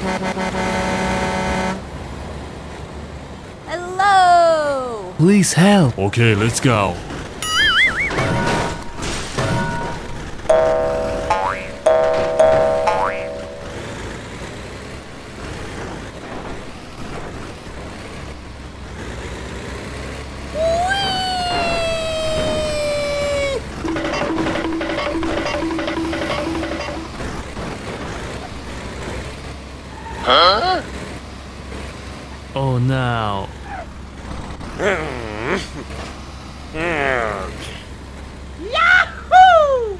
Hello! Please help. Okay, let's go. Huh? Oh no. Yahoo!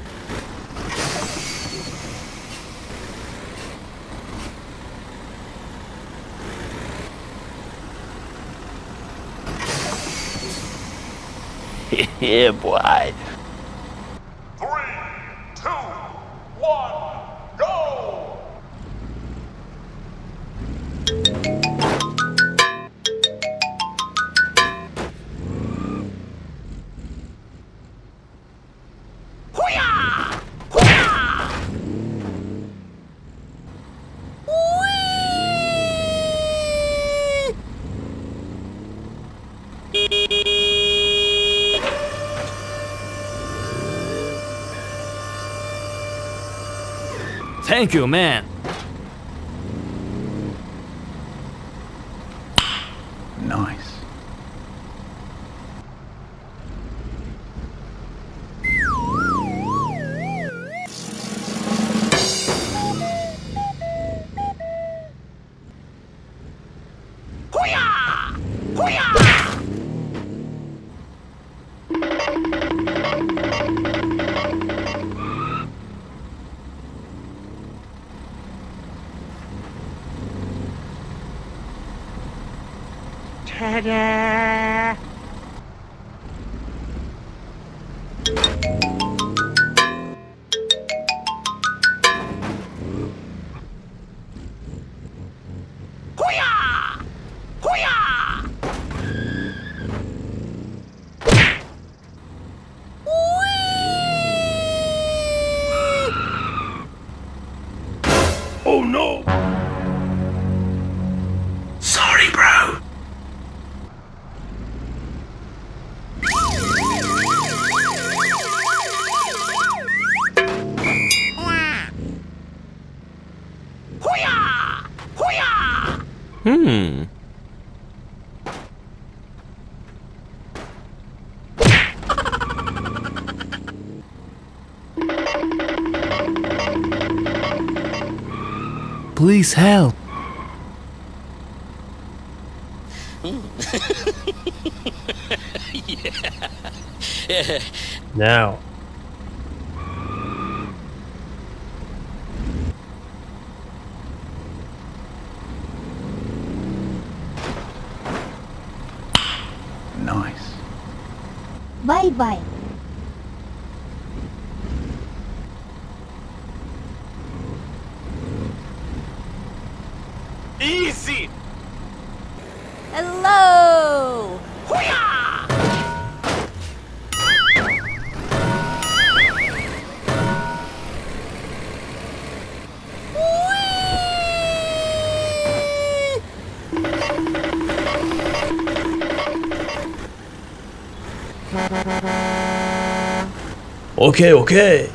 Yeah, boy. 3, 2, 1, go! Hoo-yah! Hoo-yah! Thank you, man. Nice. Hoo-yah! Hoo-yah! Ta-da! Hoo-yah! Hoo-yah! Oh no! Sorry, bro. Hoo-yah! Hoo-yah! Please help. Yeah. Now. Nice. Bye-bye. Easy! Hello! Hoo-yah! Okay, okay.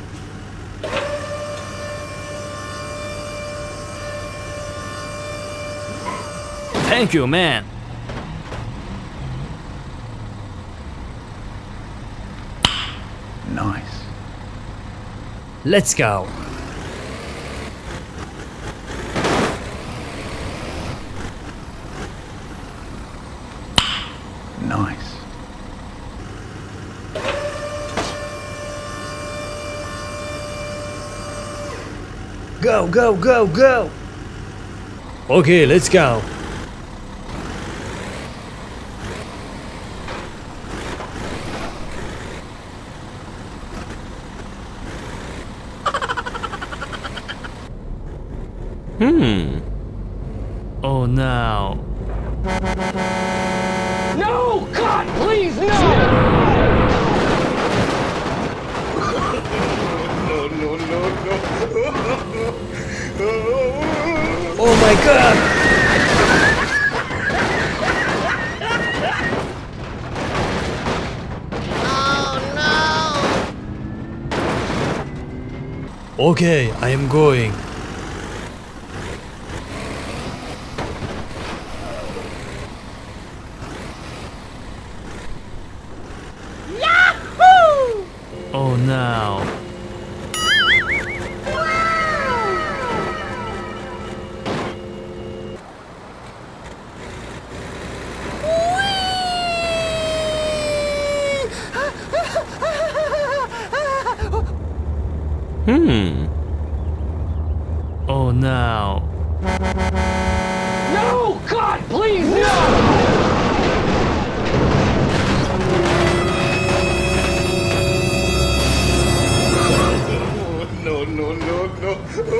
Thank you, man. Nice. Let's go. Nice. Go, go, go, go. Okay, let's go. Oh no. No! God, please, no! Oh my my god! Okay, I am going. Yahoo! Oh no. Oh no. No! God, please, no! No, no, no, no.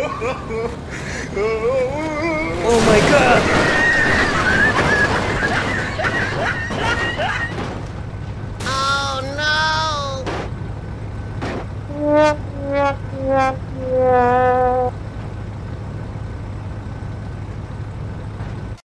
Oh my god. Oh no!